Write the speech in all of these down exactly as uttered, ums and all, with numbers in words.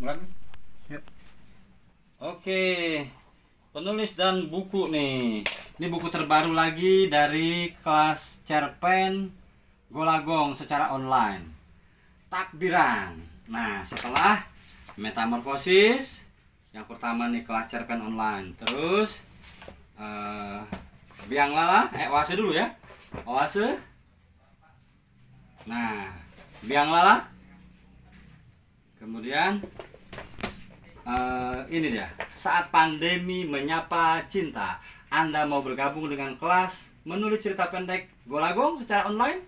Mulai. Yuk. Oke, penulis dan buku nih. Ini buku terbaru lagi dari kelas cerpen Golagong secara online. Takbiran. Nah, setelah metamorfosis, yang pertama nih kelas cerpen online. Terus uh, biang lala, eh oase dulu ya. Oase. Nah, biang lala. Kemudian Uh, ini dia, saat pandemi menyapa cinta. Anda mau bergabung dengan kelas menulis cerita pendek Golagong secara online?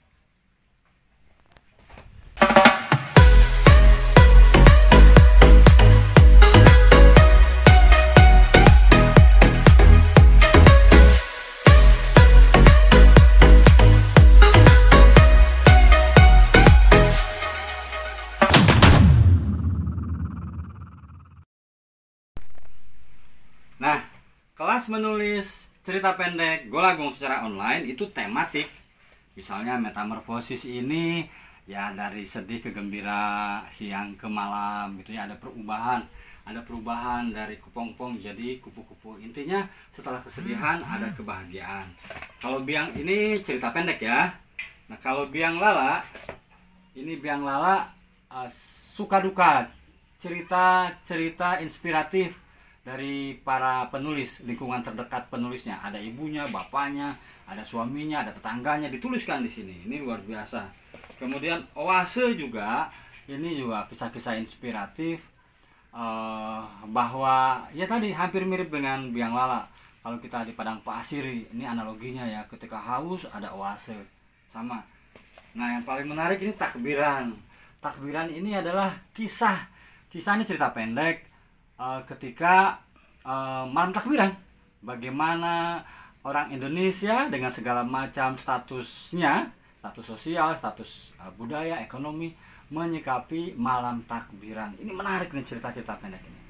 Nah, kelas menulis cerita pendek Golagong secara online itu tematik. Misalnya metamorfosis ini ya dari sedih ke gembira, siang ke malam gitu ya, ada perubahan. Ada perubahan dari kupong-pong jadi kupu-kupu. Intinya setelah kesedihan ada kebahagiaan. Kalau biang ini cerita pendek ya. Nah, kalau biang lala ini biang lala uh, suka duka, cerita-cerita inspiratif dari para penulis, lingkungan terdekat penulisnya. Ada ibunya, bapaknya, ada suaminya, ada tetangganya, dituliskan di sini. Ini luar biasa. Kemudian oase juga, ini juga kisah-kisah inspiratif uh, bahwa ya tadi hampir mirip dengan biang lala. Kalau kita di padang pasir, ini analoginya ya, ketika haus ada oase sama. Nah, yang paling menarik ini takbiran. Takbiran ini adalah kisah, kisah ini cerita pendek ketika uh, malam takbiran, bagaimana orang Indonesia dengan segala macam statusnya, status sosial, status uh, budaya, ekonomi, menyikapi malam takbiran. Ini menarik nih cerita-cerita pendek ini.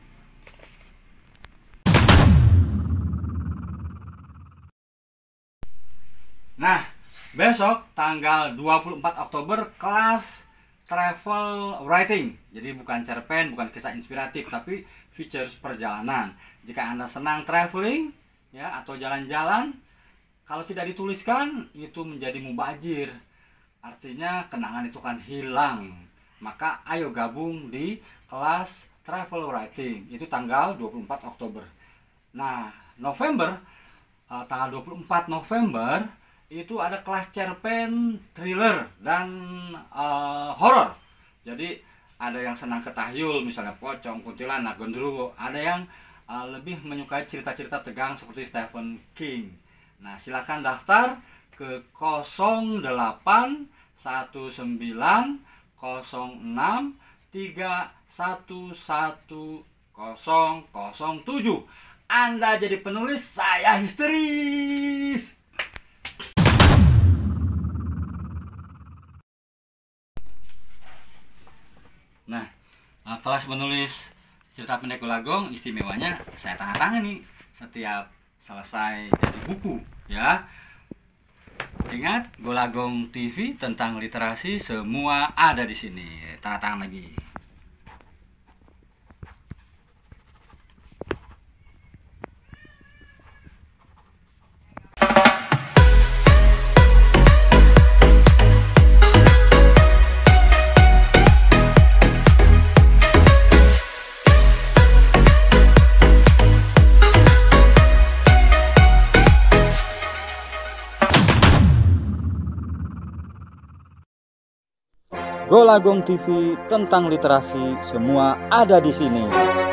Nah, besok tanggal dua puluh empat Oktober kelas travel writing. Jadi bukan cerpen, bukan kisah inspiratif, tapi features perjalanan. Jika Anda senang traveling ya atau jalan-jalan, kalau tidak dituliskan itu menjadi mubazir. Artinya kenangan itu kan hilang. Maka ayo gabung di kelas travel writing. Itu tanggal dua puluh empat Oktober. Nah, November uh, tanggal dua puluh empat November itu ada kelas cerpen thriller dan uh, horor. Jadi ada yang senang ketahyul, misalnya pocong, kuntilanak, genderuwo. Ada yang uh, lebih menyukai cerita-cerita tegang seperti Stephen King. Nah, silakan daftar ke nol delapan satu sembilan nol enam tiga satu satu nol nol tujuh. Anda jadi penulis, saya histeris. Nah, kelas menulis cerita pendek Golagong istimewanya saya tanda tangan nih setiap selesai jadi buku ya. Ingat, Golagong T V tentang literasi semua ada di sini. Tanda tangan lagi. Golagong T V tentang literasi semua ada di sini.